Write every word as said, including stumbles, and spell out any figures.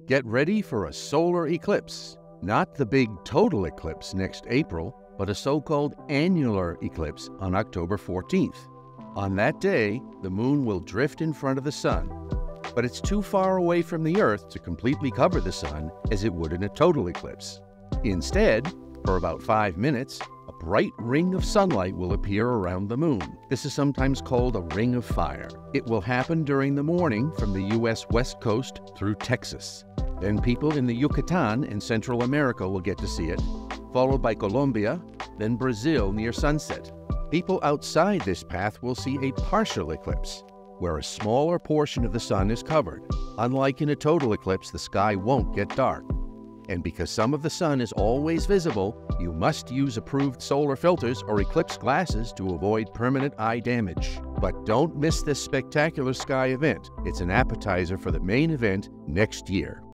Get ready for a solar eclipse. Not the big total eclipse next April, but a so-called annular eclipse on October fourteenth. On that day, the moon will drift in front of the sun, but it's too far away from the Earth to completely cover the sun as it would in a total eclipse. Instead, for about five minutes, a bright ring of sunlight will appear around the moon. This is sometimes called a ring of fire. It will happen during the morning from the U S West Coast through Texas. Then people in the Yucatan in Central America will get to see it, followed by Colombia, then Brazil near sunset. People outside this path will see a partial eclipse, where a smaller portion of the sun is covered. Unlike in a total eclipse, the sky won't get dark. And because some of the sun is always visible, you must use approved solar filters or eclipse glasses to avoid permanent eye damage. But don't miss this spectacular sky event. It's an appetizer for the main event next year.